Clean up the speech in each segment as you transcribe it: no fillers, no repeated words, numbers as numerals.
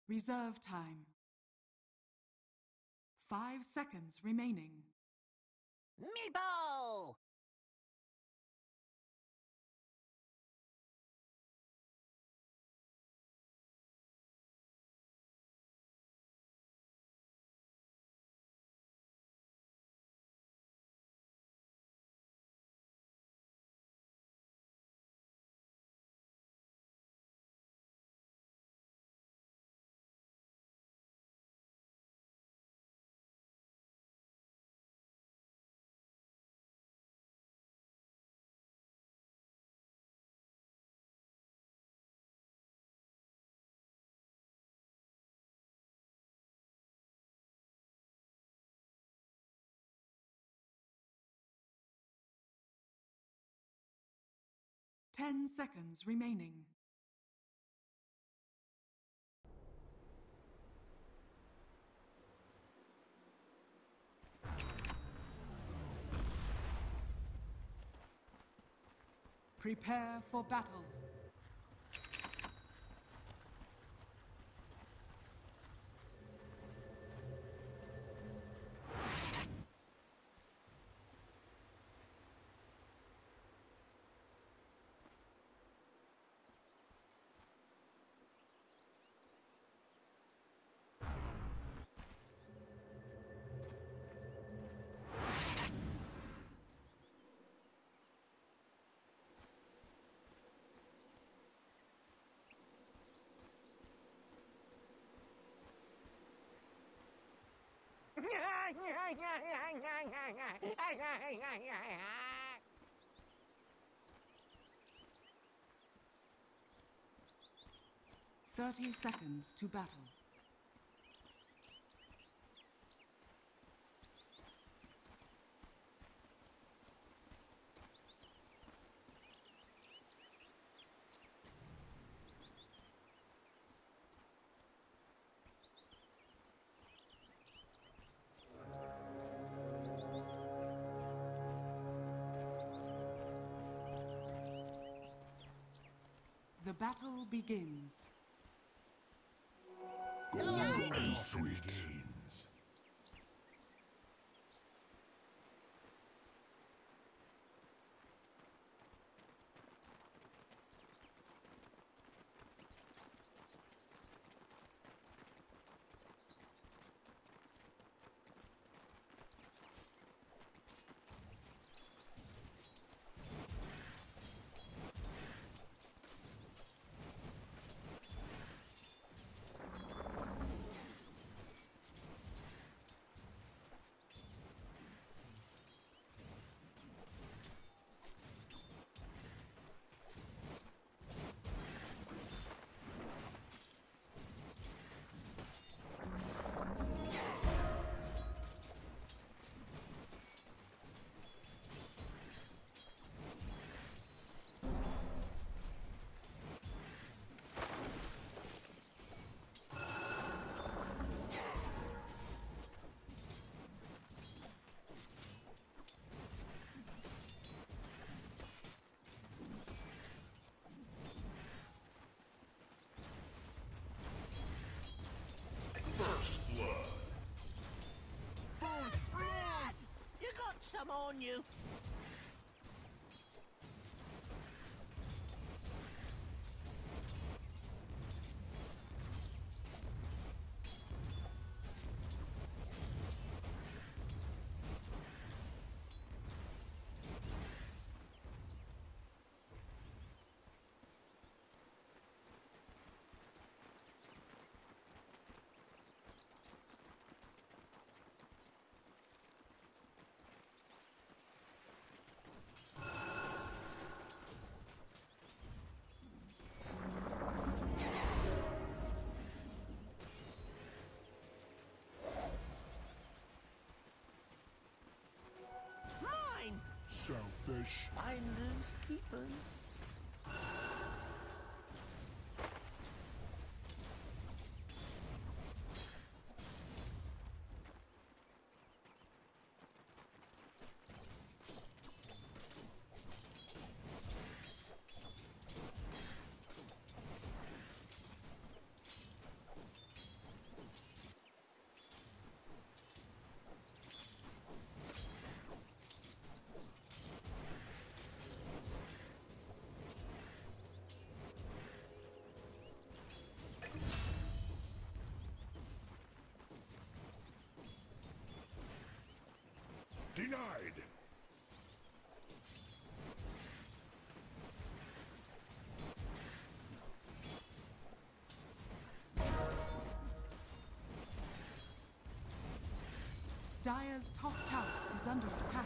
Reserve time. 5 seconds remaining. Meatball! Ten seconds remaining. Prepare for battle. "30 seconds to battle. The battle begins. Golden Sweet. First blood. Full spread! You got some on you. Mine! Selfish. Finders, keepers. Denied. Dire's top tower is under attack.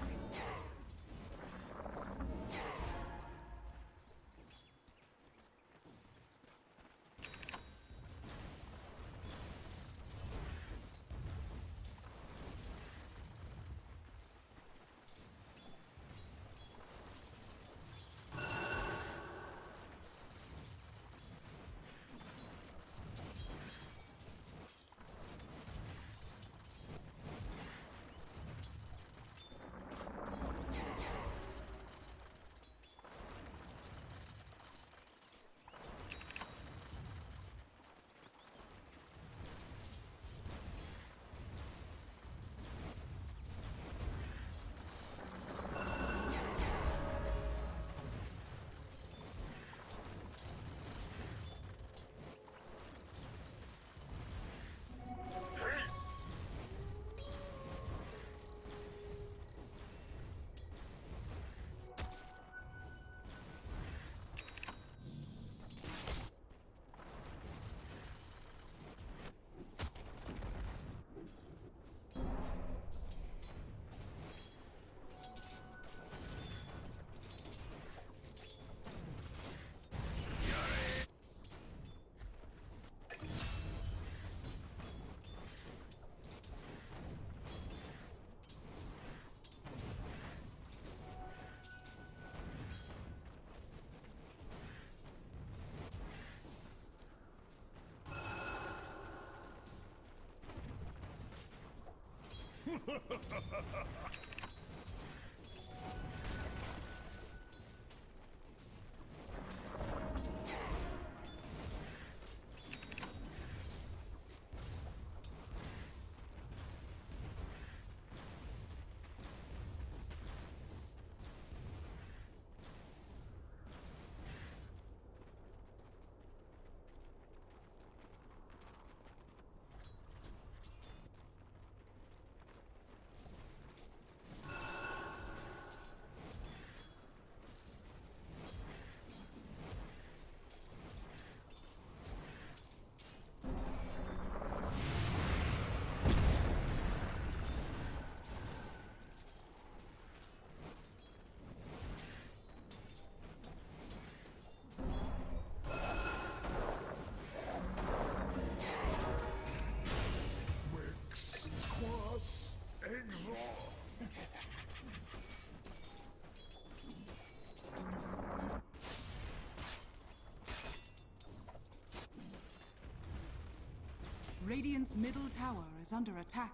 Radiant's middle tower is under attack.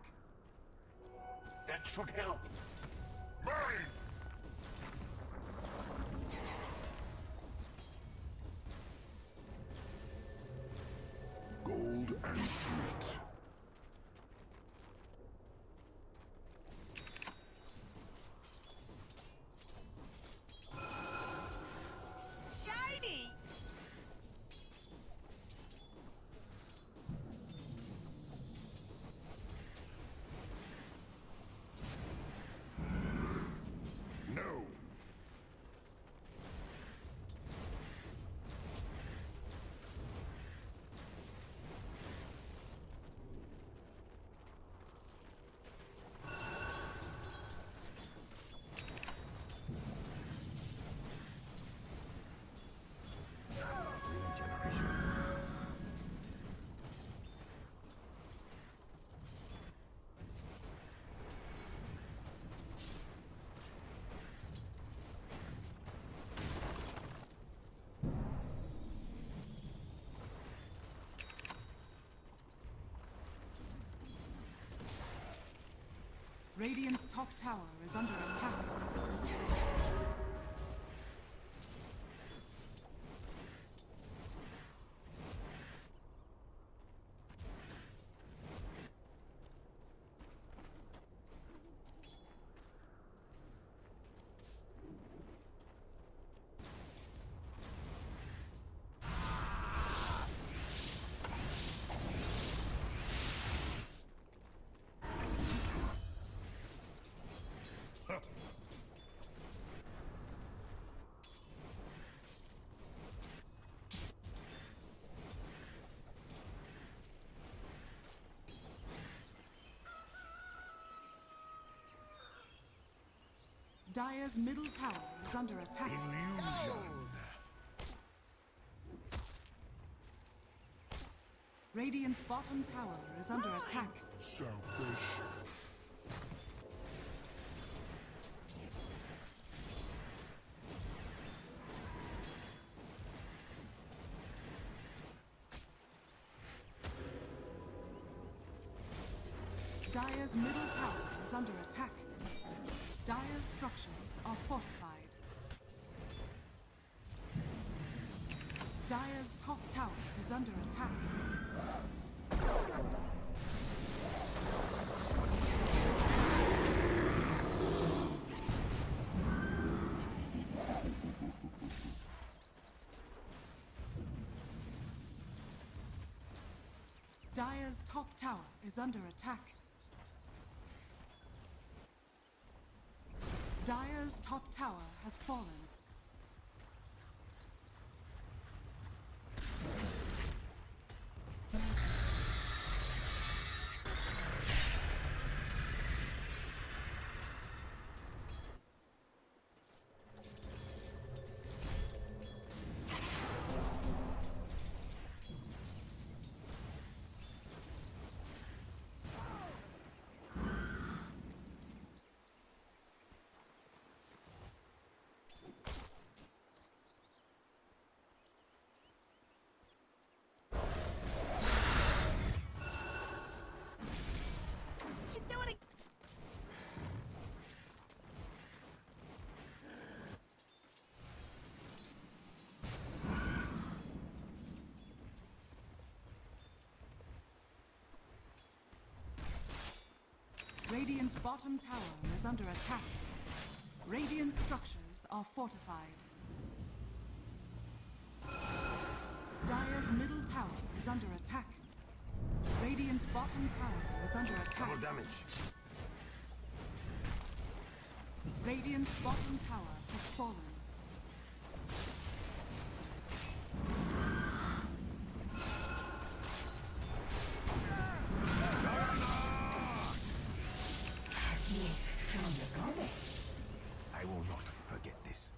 That should help. Mine! Gold and sweet. Shiny! No. Radiant's top tower is under attack. Dire's middle tower is under attack. Illusion. Radiant's bottom tower is under attack. Selfish. Dire's middle tower is under attack. Dire's structures are fortified. Dire's top tower is under attack. Dire's top tower is under attack. Dire's top tower has fallen. Should do it. Radiant's bottom tower is under attack. Radiant structures are fortified. Dire's middle tower is under attack. Radiant's bottom tower is under attack. Double damage. Radiant's bottom tower has fallen. I will not forget this.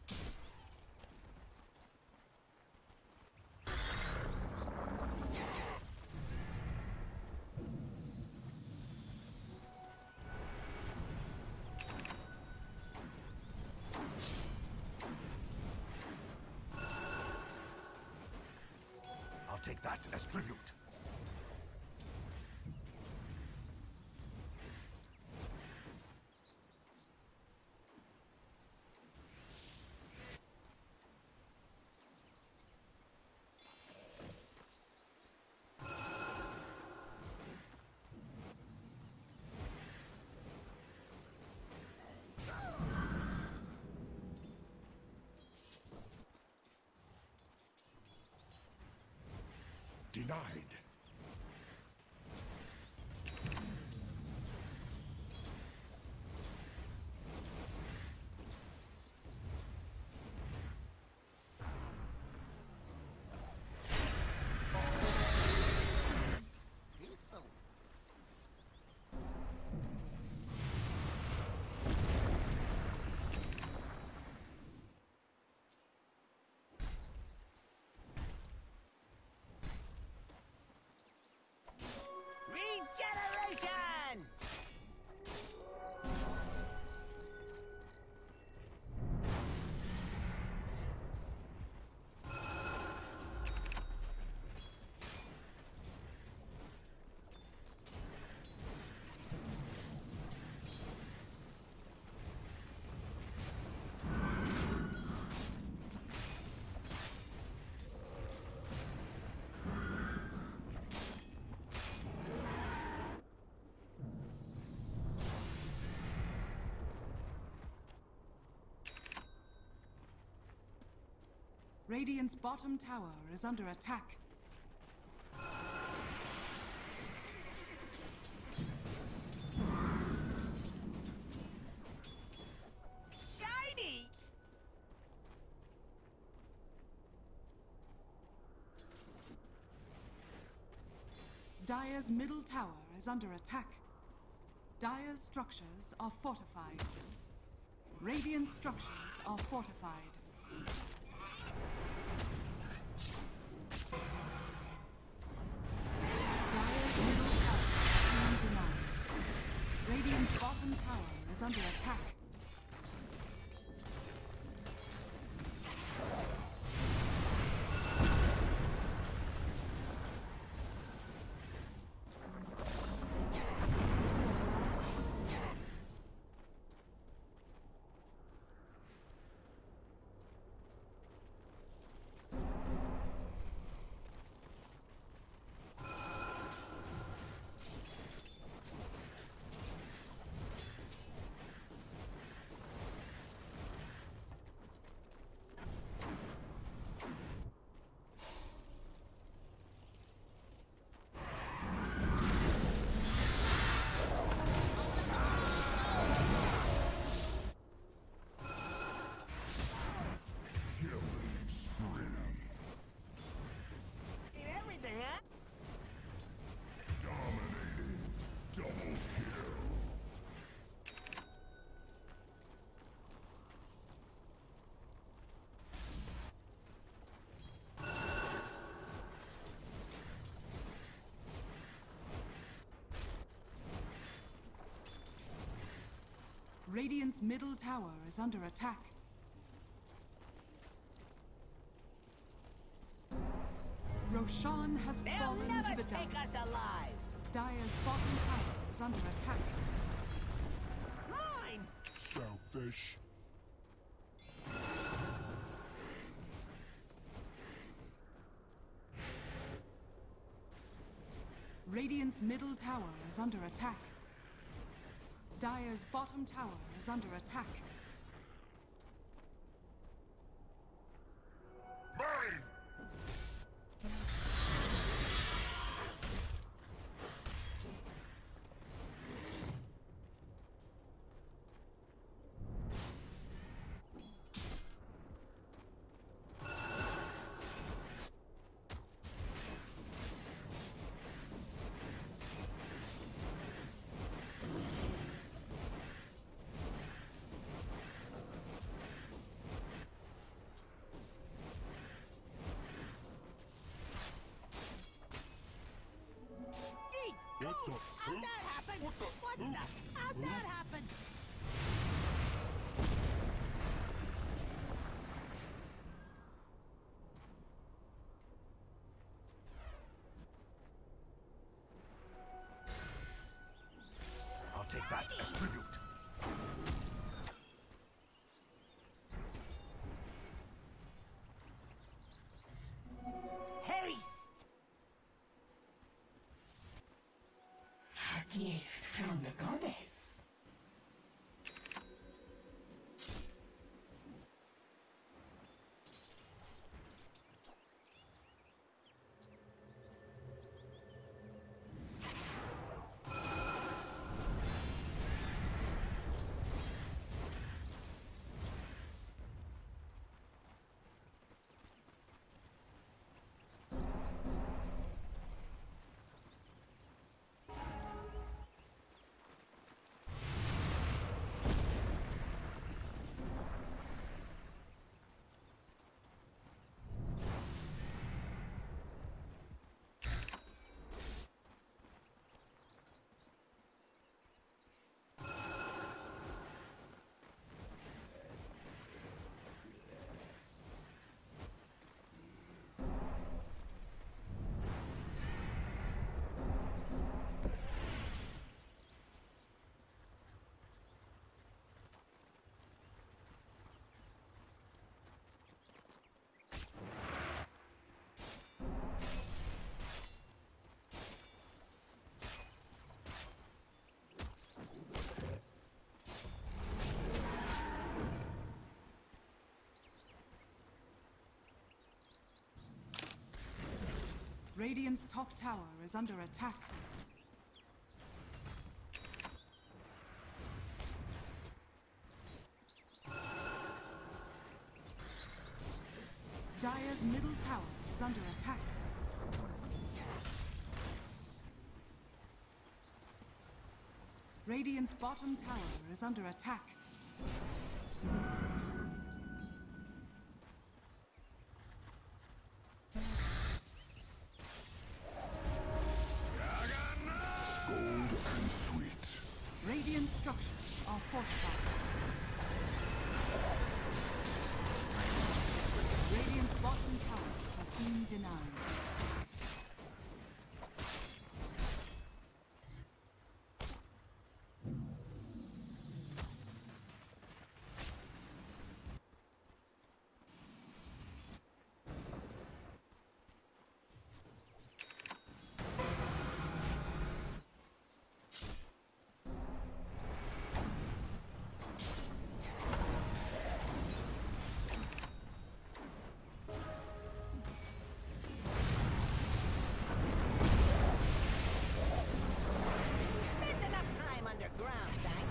I'll take that as tribute. Denied. Peaceful. Regeneration! Radiant's bottom tower is under attack. Shiny! Dire's middle tower is under attack. Dire's structures are fortified. Radiant structures are fortified. Dire's middle tower is being denied. Radiant's bottom tower is under attack. Radiant's middle tower is under attack. Roshan has They'll fallen never to the take depths. us alive. Dire's bottom tower is under attack. Mine. Selfish. Radiant's middle tower is under attack. Dire's bottom tower is under attack. Mine! How'd that happen? What the? How'd that happen? I'll take that as tribute. Haste! A gift from the goddess. Radiant's top tower is under attack. Dire's middle tower is under attack. Radiant's bottom tower is under attack. are fortified. Radiant's bottom tower has been denied. Spend enough time underground, thanks.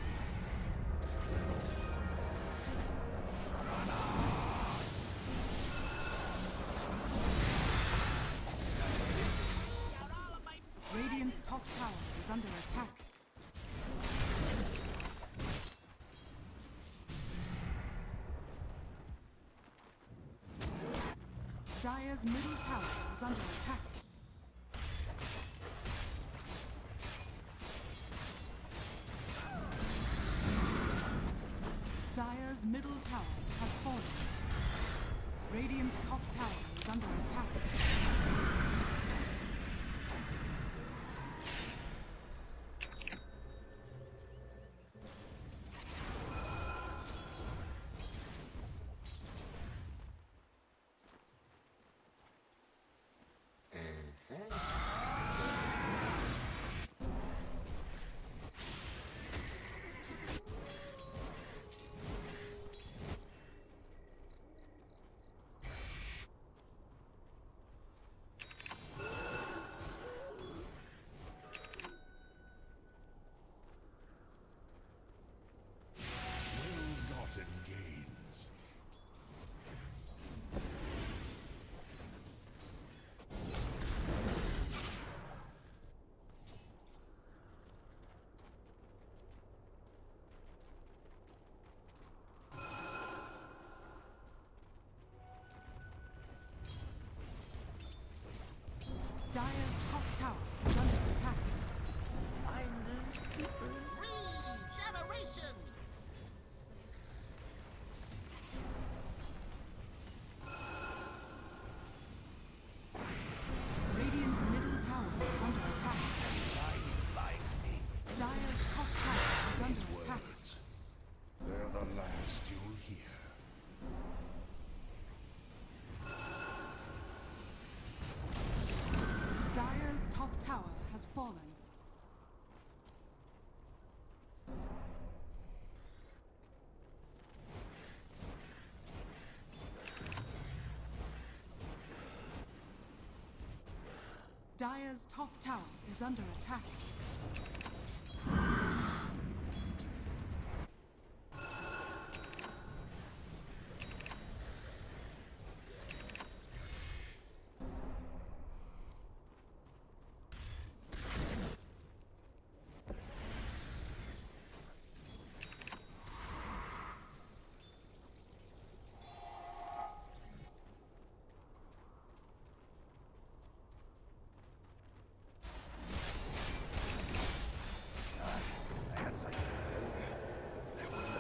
Scout all of my Radiant's top tower is under attack. Dire's middle tower is under attack. Dire's middle tower has fallen. Radiant's top tower is under attack. Well-gotten gains. Dire's top tower is under attack. regeneration. Radiant's middle tower is under attack. Light binds me. Dire's top tower is under attack. Words. They're the last you'll hear. Dire's top tower has fallen. Dire's top tower is under attack. I had something then.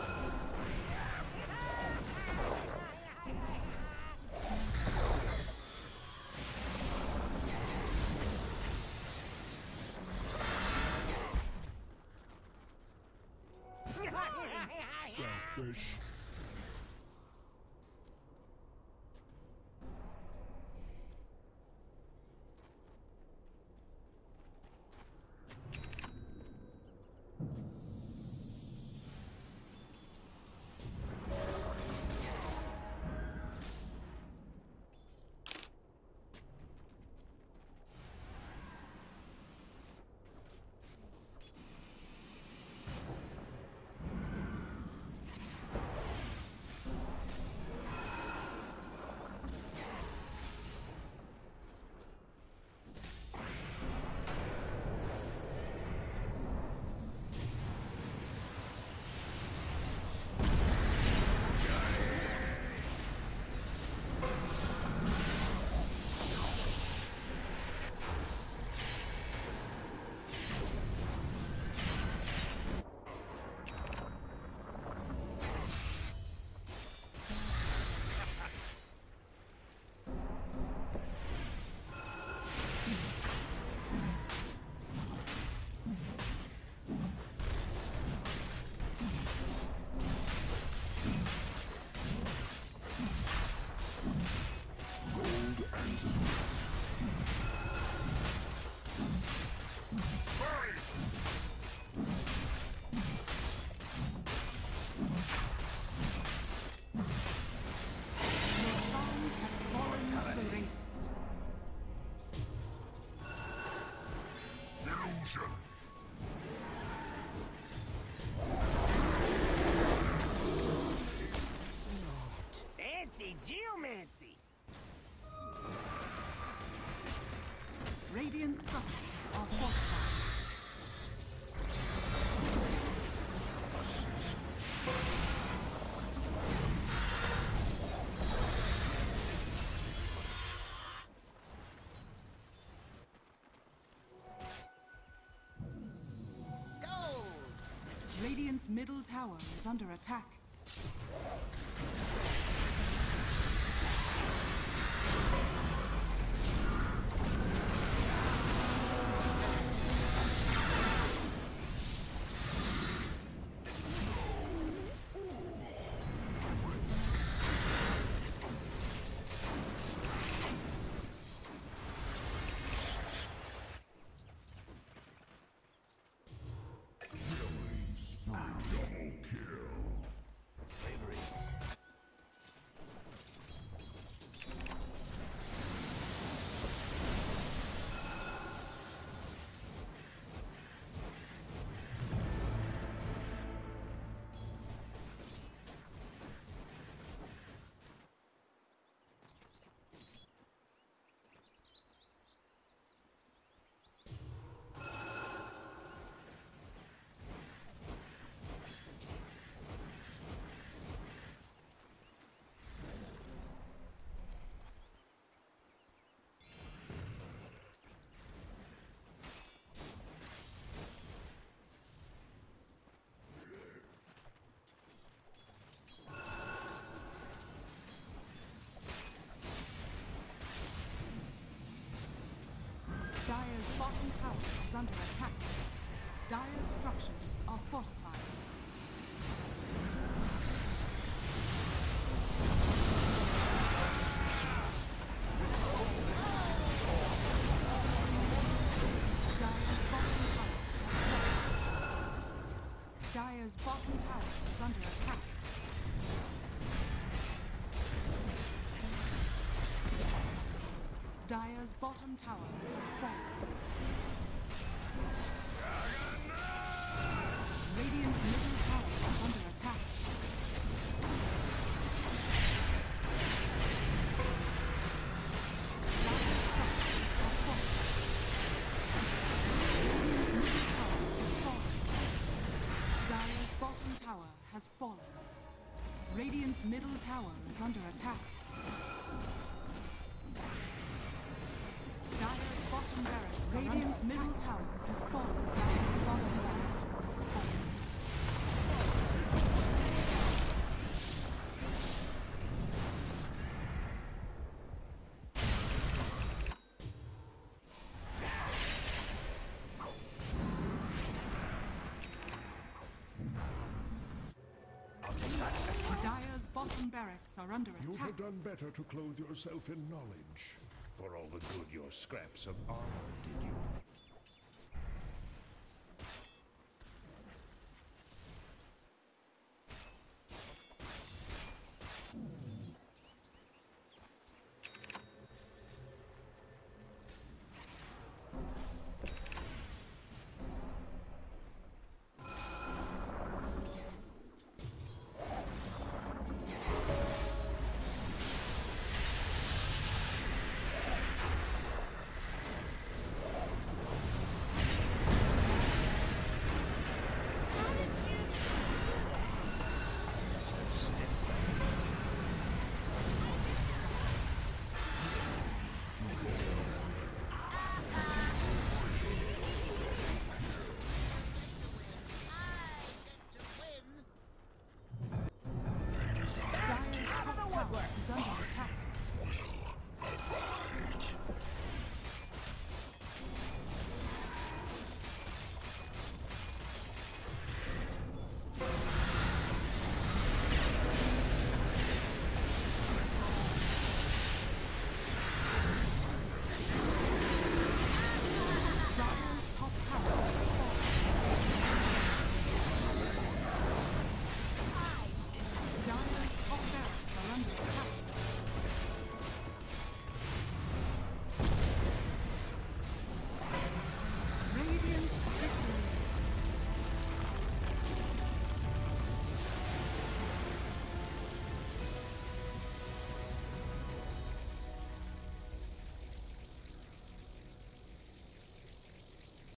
Selfish. necromancy. Radiant structures are fortified. Radiant's middle tower is under attack. Dire's bottom tower is under attack. Dire's structures are fortified. Dire's bottom tower is under attack. Dire's bottom tower has fallen. Radiant's middle tower is under attack. Dire's structures are fallen. Radiant's middle tower has fallen. Dire's bottom tower has fallen. Radiant's middle tower is under attack. Dire's bottom barracks. Radiant's middle tower has fallen. Dire's bottom barracks has fallen. Dire's bottom barracks are under You'd attack. have done better to clothe yourself in knowledge. For all the good your scraps of armor did you.